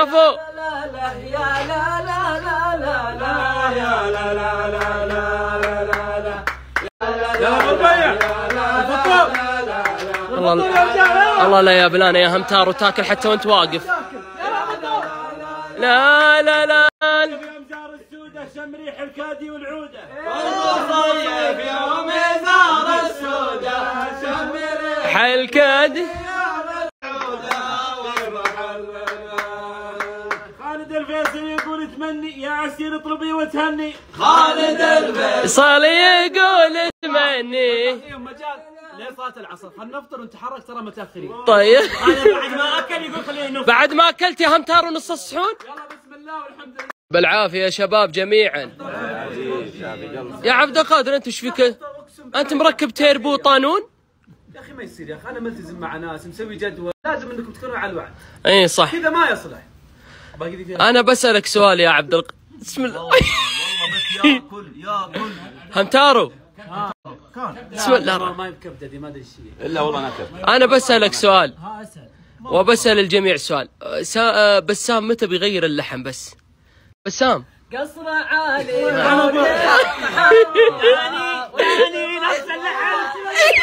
كفو. يا لا لا لا لا لا يا لا لا لا لا لا لا الله لا يا بلانا يا همتار وتاكل حتى وانت واقف. لا لا لا يا مزار السودة شم ريح الكادي والعودة صيف يوم مزار السودة شم ريح الكادي. خالد الفيصل يقول تمني يا عسير اطلبي وتهني. خالد الفيصل يقول تمني. مجال لين صلاة العصر خلينا نفطر ونتحرك ترى متاخرين. طيب انا بعد ما اكل يقول خلينا نفطر. بعد ما اكلت يا همتار ونص الصحون. يلا بسم الله والحمد لله. بالعافيه يا شباب جميعا. يا عبد القادر انت ايش فيك؟ انت مركب تيربو طانون؟ يا اخي ما يصير يا اخي، انا ملتزم مع ناس مسوي جدول، لازم انكم تكونوا على الوعد. اي صح. كذا ما يصلح. انا بسألك سؤال يا عبد القادر. بسم الله. والله بس ياكل همتارو. بسم الله ما يبكبده دي ما ادري ايش. الا والله نكر. انا بسألك سؤال وبسأل الجميع سؤال. بسام متى بيغير اللحم بس؟ بسام قصر عالي يعني نفس اللحم.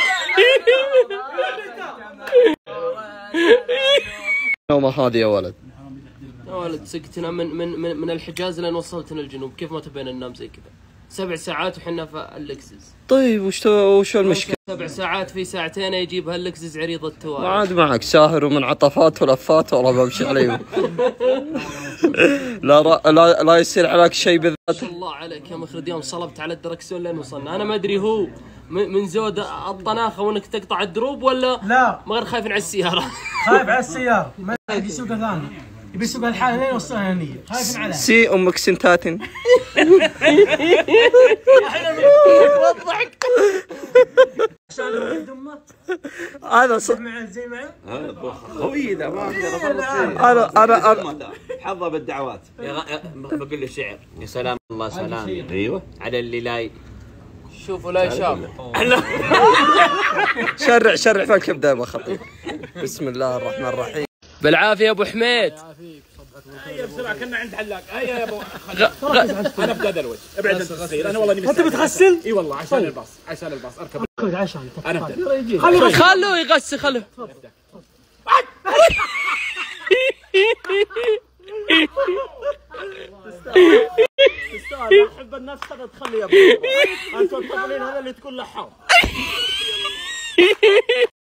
النومة هذه يا ولد. يا ولد سقتنا من الحجاز لين وصلتنا الجنوب، كيف ما تبين ننام زي كذا؟ 7 ساعات وحنا في اللكزس. طيب وش المشكلة؟ 7 ساعات في ساعتين يجيب هاللكزس عريض التوالي. ما عاد معك ساهر ومن عطفات ولفات والله بمشي عليهم. لا يصير عليك شيء بالذات. ما شاء الله عليك يا مخرد، يوم صلبت على الدركسيون لين وصلنا. انا ما ادري هو من زود الطناخه وانك تقطع الدروب ولا لا ما غير خايفين على السياره. خايف على السيارة، ما يبي يسوقها ثاني، يبي يسوقها الحالة لين يوصلها هنية، خايف عليها. سي امك سنتاتن. وضحك. هذا زي معي خوي ذا ما اقدر انا حظه بالدعوات. بقول له شعر. يا سلام الله سلام ايوه على اللي لا شوفوا لا يشاف. شرع فالكبده يا خطيب. بسم الله الرحمن الرحيم. بالعافيه يا ابو حميد. هيا بسرعة كنا عند حلاق. هيا يا ابو انا ابدا ادلوج. ابعد انت تصير، انا والله اني انت بتغسل؟ اي والله عشان الباص، عشان الباص اركب عشان انا ابدا. خلوه يغسل خلوه. تستاهل. احب الناس تخلي يا ابو انتم الطفلين هذا اللي تكون لحام.